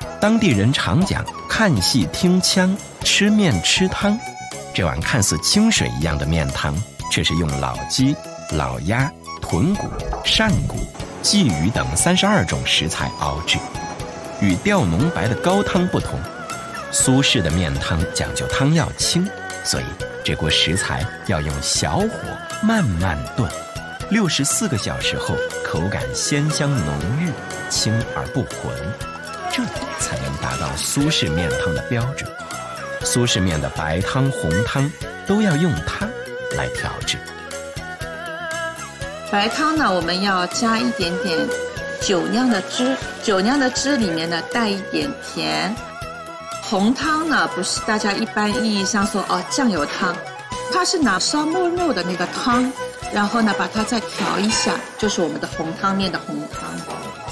当地人常讲看戏听腔，吃面吃汤。这碗看似清水一样的面汤，却是用老鸡、老鸭、豚骨、鳝骨、鲫鱼等32种食材熬制。与调浓白的高汤不同，苏式的面汤讲究汤要清，所以这锅食材要用小火慢慢炖，64个小时后，口感鲜香浓郁，清而不浑，这才能达到苏式面汤的标准。苏式面的白汤、红汤都要用它来调制。 白汤呢，我们要加一点点酒酿的汁，酒酿的汁里面呢带一点甜。红汤呢，不是大家一般意义上说酱油汤，它是拿烧木肉的那个汤，然后呢把它再调一下，就是我们的红汤面的红汤。